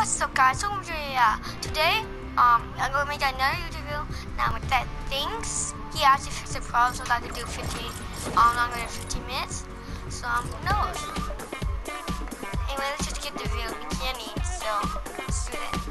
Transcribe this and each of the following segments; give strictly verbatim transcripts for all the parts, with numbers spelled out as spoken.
What's up, guys? So yeah, today um I'm gonna make another YouTube video now with that thinx. He actually fixed the problem so that I could do fifteen um longer than fifteen minutes. So um who knows? Anyway, let's just get the video beginning. So let's do it.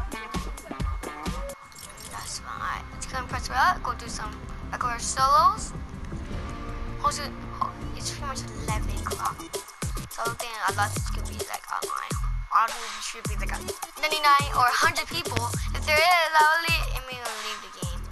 That's fine. Let's go and press it up. Go do some regular solos. Also, it's pretty much eleven o'clock. So I think a lot of this could be like online. I don't think it should be like a ninety-nine or one hundred people. If there is, I'll leave, I mean, I'll leave the game.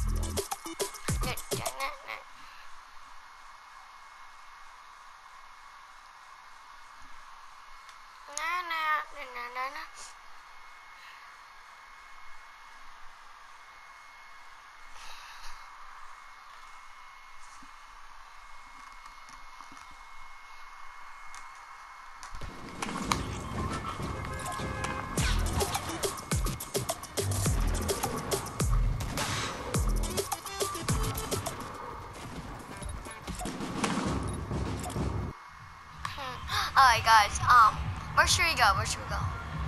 Alright guys, um, where should we go? Where should we go?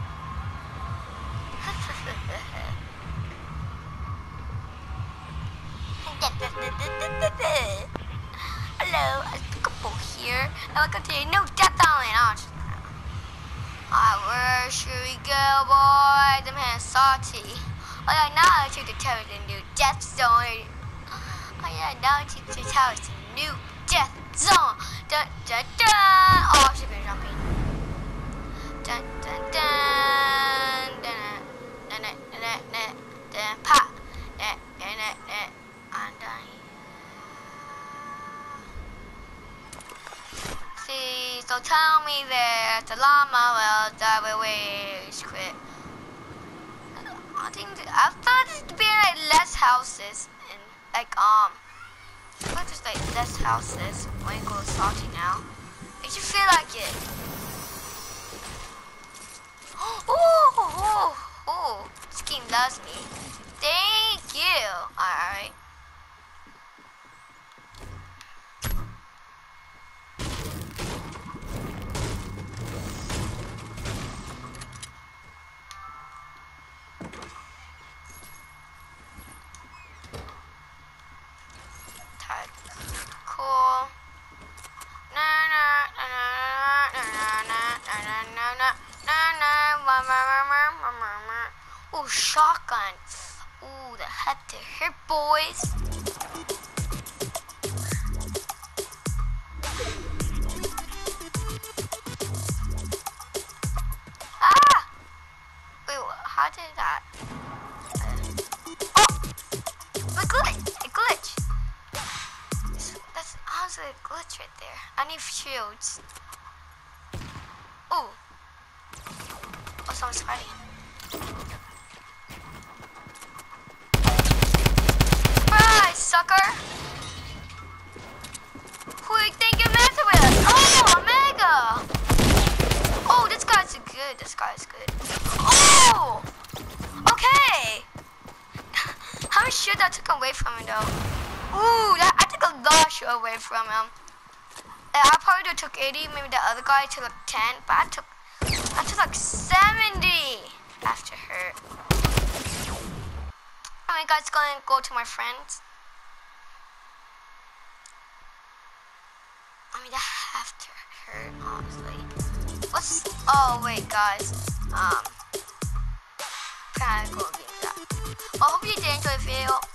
Hello, a couple here. And welcome to No Death Island. Alright, where should we go, boy? The man's salty. Oh yeah, now I took the tower to the new death zone. Oh yeah, now I took the tower to the new death zone. Dun dun dun. Oh, I should be jumping. Dun dun dun dun dun dun dun dun dun pop. Dun dun dun dun. I'm done. See, so tell me there's a llama well that will waste quit. I think I thought it'd be like less houses and like um. But there's like less houses when it goes salty now. It should feel like it. Oh, oh, oh, this game loves me. Thank you. Alright. Cool. Na na na na na na na na na na. Ooh, shotgun. Ooh, the head to hit, boys. Ah! Wait, how did that? Oh! A glitch! A glitch! That's honestly a glitch right there. I need shields. Ooh. Oh, someone's fighting. Surprise, sucker! Who do you think you're messing with? Oh, Omega! Oh, this guy's good. This guy's good. Oh! Okay! How much shit that took away from him, though? Ooh, that, I took a lot of shit away from him. I probably took eighty, maybe the other guy took like ten, but I took, I took like seventy after her. Alright guys, gonna go to my friends. I mean, that after her, honestly. What's, oh wait guys, um, kinda go get that. Well, I hope you did enjoy the video.